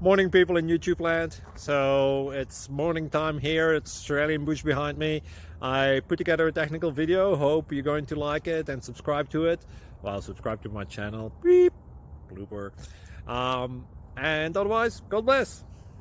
Morning, people in YouTube land. So it's morning time here. It's Australian bush behind me. I put together a technical video. Hope you're going to like it and subscribe to it. Well, subscribe to my channel. Beep. Blooper. And otherwise, God bless.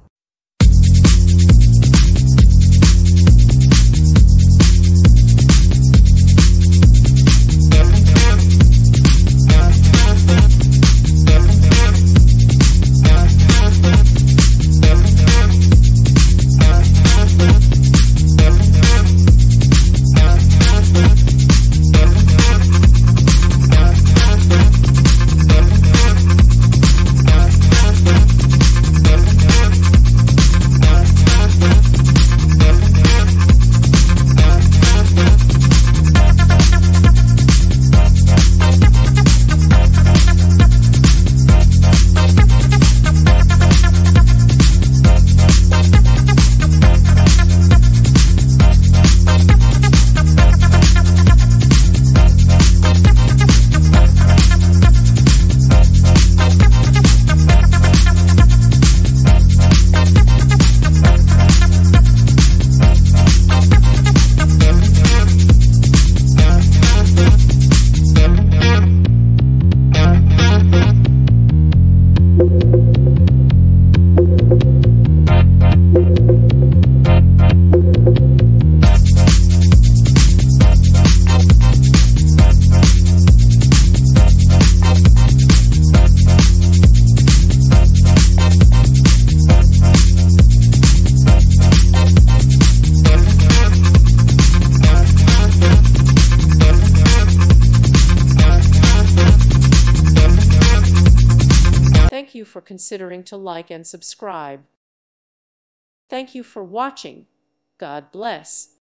Thank you for considering to like and subscribe. Thank you for watching. God bless.